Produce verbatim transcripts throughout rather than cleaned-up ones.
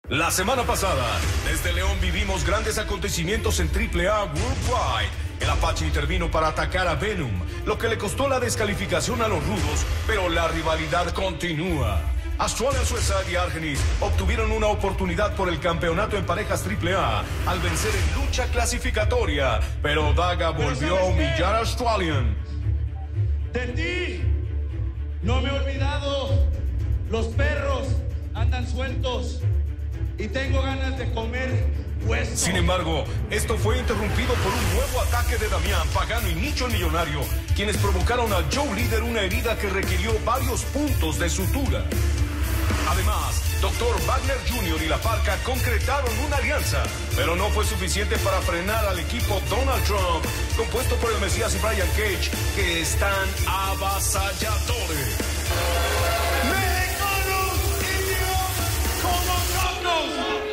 La semana pasada, desde León vivimos grandes acontecimientos en triple A Worldwide. El Apache intervino para atacar a Venom, lo que le costó la descalificación a los rudos, pero la rivalidad continúa. Australia Suicide y Argenis obtuvieron una oportunidad por el campeonato en parejas triple A al vencer en lucha clasificatoria, pero Daga volvió a humillar a Australian. De ti no me he olvidado. Los perros andan sueltos y tengo ganas de comer huesos. Sin embargo, esto fue interrumpido por un nuevo ataque de Damián, Pagano y Nicho el Millonario, quienes provocaron a Joe Líder una herida que requirió varios puntos de sutura. Además, doctor Wagner junior y La Parca concretaron una alianza, pero no fue suficiente para frenar al equipo Donald Trump, compuesto por el Mesías y Brian Cage, que están avasalladores. ¡Mexicanos, indios, colombianos!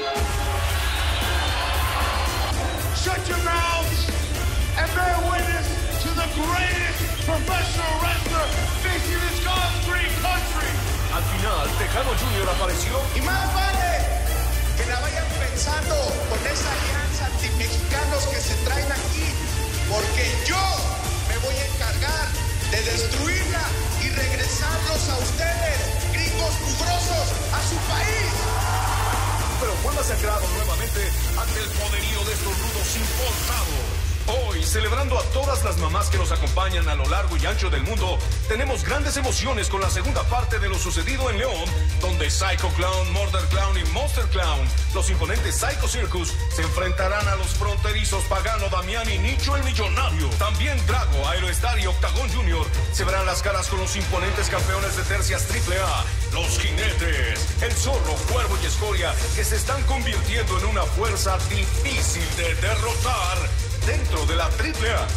Shut your mouths and bear witness to the greatest professional wrestler facing this God-free country. Al final, Tejano junior apareció y más vale que la vayan pensando con esa alianza anti-mexicanos que se traen aquí, porque yo me voy a encargar de destruirla y regresarlos a ustedes, gringos mugrosos, a su país. Pero fue masacrado nuevamente ante el poderío de estos rudos importados. Hoy, celebrando a todas las mamás que nos acompañan a lo largo y ancho del mundo, tenemos grandes emociones con la segunda parte de lo sucedido en León, donde Psycho Clown, Murder Clown y Monster Clown, los imponentes Psycho Circus, se enfrentarán a los fronterizos Pagano, Damián y Nicho el Millonario. También Drago, Aerostar y Octagon junior se verán las caras con los imponentes campeones de tercias triple A, los Jinetes, el Zorro, Cuervo y Escoria, que se están convirtiendo en una fuerza difícil de derrotar dentro de la triple A.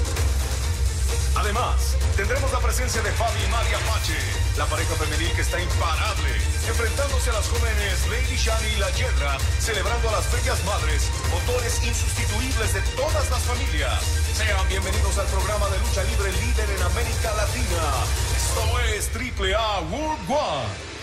Además, tendremos la presencia de Fabi y Mari Apache, la pareja femenil que está imparable, enfrentándose a las jóvenes Lady Shani y La Hiedra, celebrando a las bellas madres, motores insustituibles de todas las familias. Sean bienvenidos al programa de lucha libre líder en América Latina. Esto es triple A Worldwide.